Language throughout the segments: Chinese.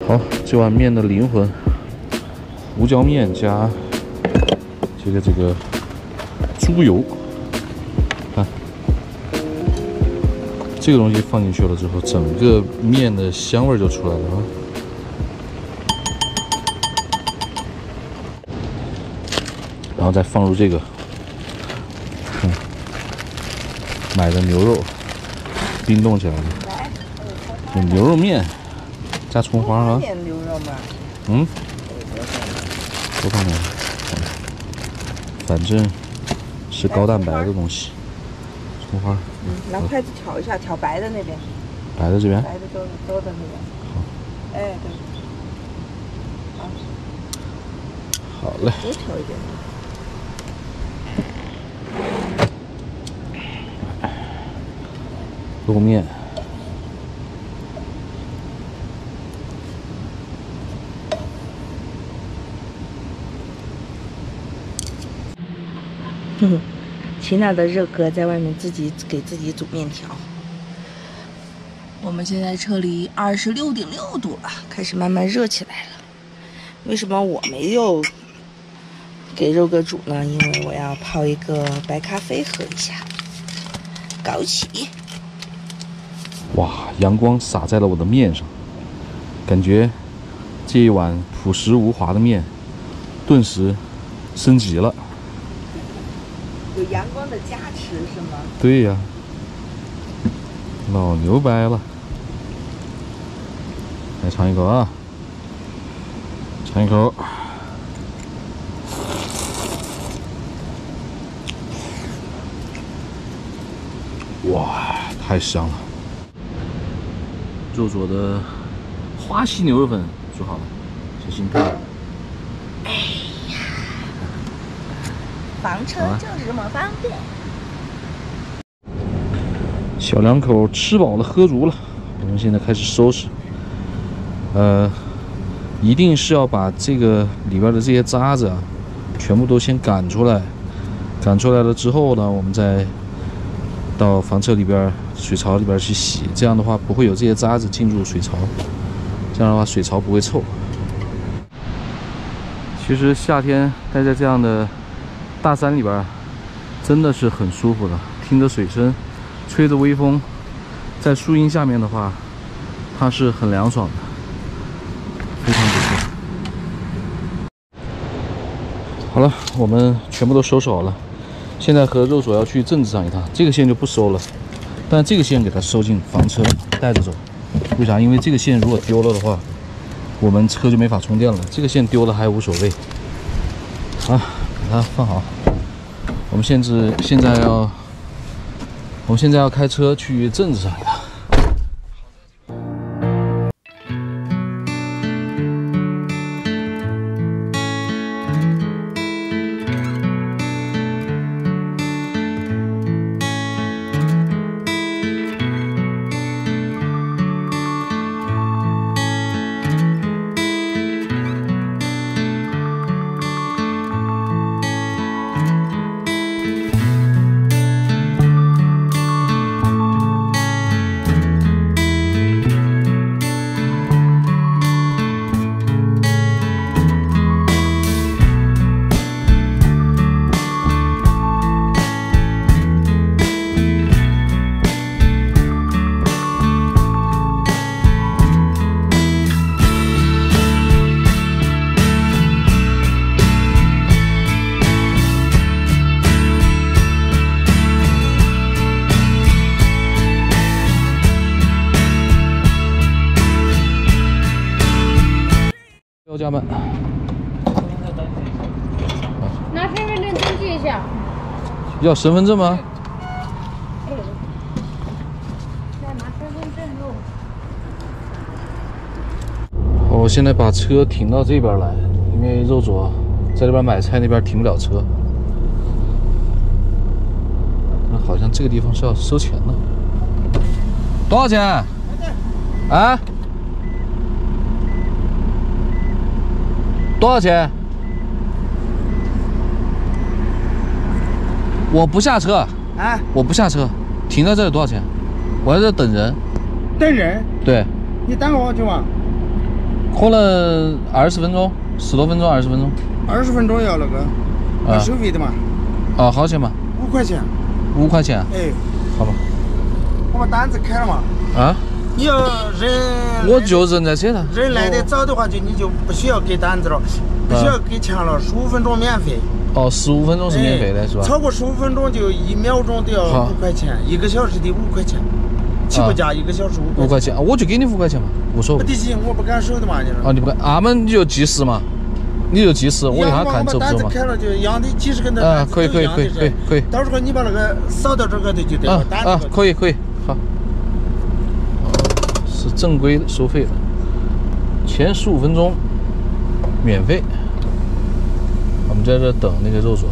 好，这碗面的灵魂，胡椒面加这个猪油，看这个东西放进去了之后，整个面的香味就出来了啊。然后再放入这个买的牛肉，冰冻起来的，有牛肉面加葱花啊。 牛肉嘛。 嗯。多放点。反正是高蛋白的东西。葱花。 拿筷子挑一下，挑白的那边。 白的这边。 白的多的那边。 好。 哎，对。 好嘞。 多挑一点。 肉面。 齐娜的热哥在外面自己给自己煮面条。我们现在车里26.6度了，开始慢慢热起来了。为什么我没有给肉哥煮呢？因为我要泡一个白咖啡喝一下。枸杞。 哇，阳光洒在了我的面上，感觉这一碗朴实无华的面顿时升级了。 有阳光的加持是吗？ 对呀，老牛掰了。来尝一口啊，尝一口。哇，太香了！肉做的花溪牛肉粉煮好了，小心烫。 哎呀，房车就是这么方便。 小两口吃饱了喝足了，我们现在开始收拾。一定是要把这个里边的这些渣子啊，全部都先赶出来。赶出来了之后呢，我们再到房车里边水槽里边去洗，这样的话不会有这些渣子进入水槽，这样的话水槽不会臭。其实夏天待在这样的大山里边，真的是很舒服的，听着水声，吹着微风，在树荫下面的话，它是很凉爽的，非常不错。好了，我们全部都收拾好了。现在和肉所要去镇子上一趟，这个线就不收了，但这个线给它收进房车带着走。为啥？因为这个线如果丢了的话，我们车就没法充电了。这个线丢了还无所谓。啊，把它放好。我们现在要开车去镇子上一趟。家们， 拿身份证登记一下。 要身份证吗？ 再拿身份证喽。 我现在把车停到这边来，因为肉左在这边买菜，那边停不了车。那好像这个地方是要收钱的，多少钱？啊？多少钱？我不下车啊！ 我不下车，停在这里多少钱？我在这等人。 等人？ 对。 你等我去嘛？ 可能20分钟，10多分钟，20分钟。 20分钟要那个按收费的嘛。 啊，好钱嘛 ？5块钱。 5块钱。 哎， 好吧。 我把单子开了嘛。 啊？ 你要人， 我就人在车上。 人来的早的话，你就不需要给单子了，不需要给钱了，15分钟免费。 哦，15分钟是免费的，是吧？ 超过15分钟就1秒钟都要5块钱，1个小时的5块钱，起步价1个小时5块钱。 我就给你5块钱嘛，无所谓。 不得行，我不敢收的嘛，你说。 啊，你不敢？俺们你就计时嘛，你就计时，我一下看走不走嘛。 单子开了就一样的，几十根的单子都一样的。可以。 到时候你把那个扫到这个的就得了。 啊，可以，好。是正规收费的，前15分钟免费。我们在这等那个肉左。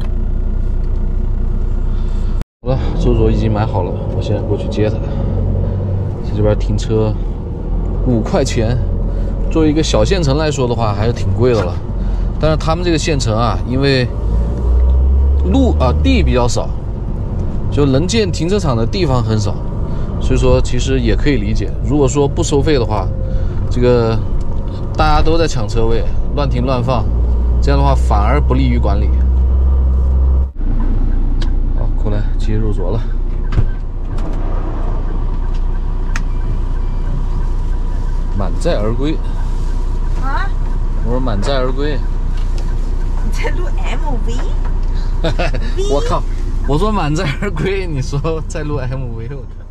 好了，肉左已经买好了，我现在过去接他。在这边停车5块钱，作为一个小县城来说的话，还是挺贵的了。但是他们这个县城啊，因为地比较少，就能建停车场的地方很少。 所以说，其实也可以理解。如果说不收费的话，这个大家都在抢车位，乱停乱放，这样的话反而不利于管理。好，过来接肉左了。满载而归。 啊？ 我说满载而归。 你在录 MV？ 我靠！我说满载而归，你说在录 MV，我靠！